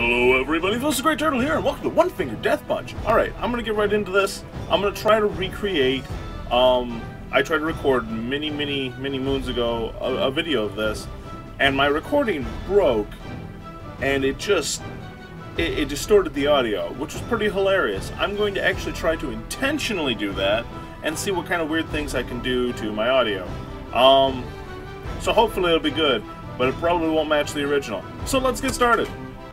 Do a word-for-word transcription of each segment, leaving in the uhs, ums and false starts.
Hello everybody, PhillisTheGreatTurtle here, and welcome to One Finger Death Punch. Alright, I'm gonna get right into this. I'm gonna try to recreate, um, I tried to record many, many, many moons ago a, a video of this, and my recording broke, and it just, it, it distorted the audio, which was pretty hilarious. I'm going to actually try to intentionally do that, and see what kind of weird things I can do to my audio. Um, so hopefully it'll be good, but it probably won't match the original. So let's get started.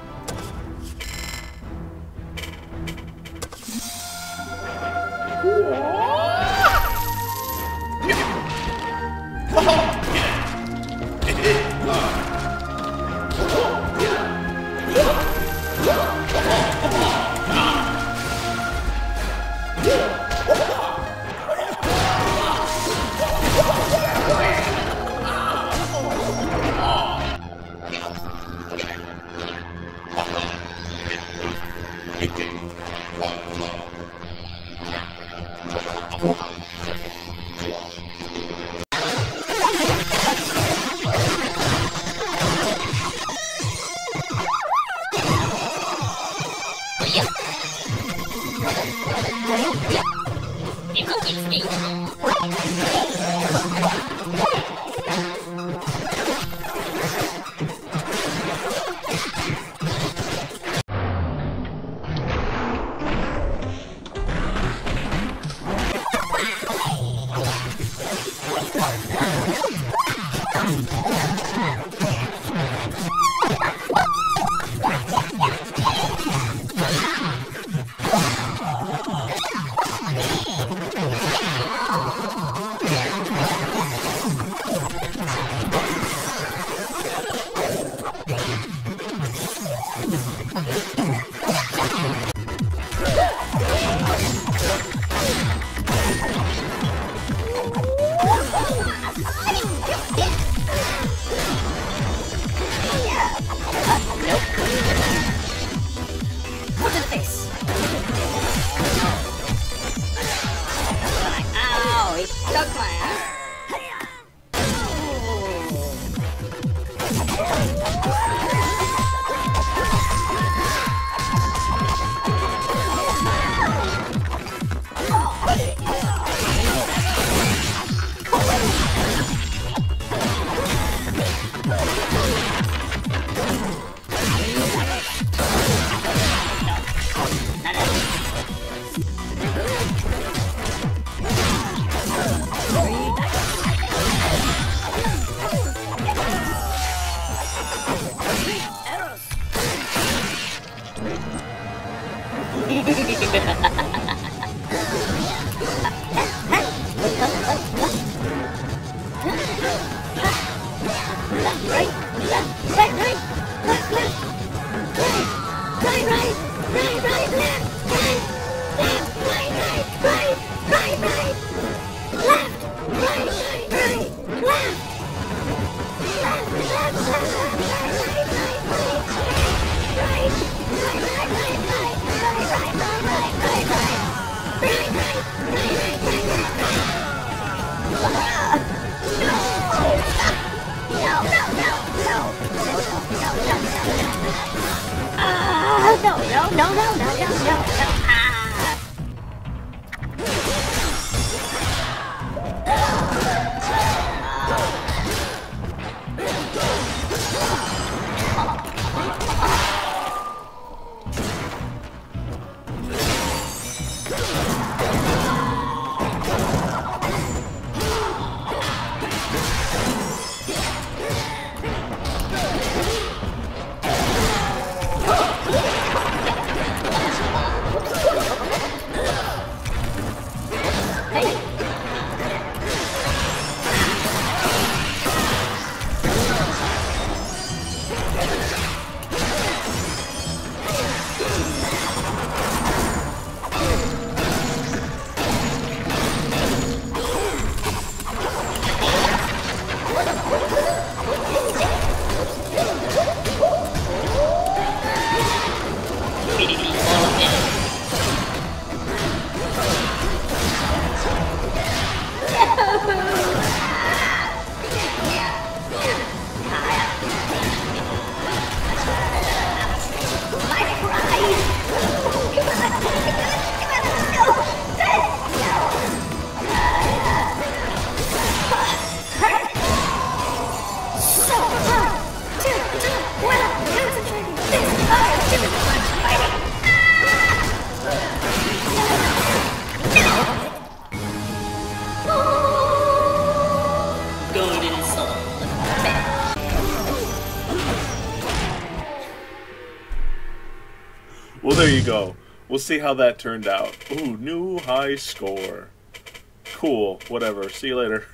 No, no, no, no, no, no, no, no. Well, there you go. We'll see how that turned out. Ooh, new high score. Cool. Whatever. See you later.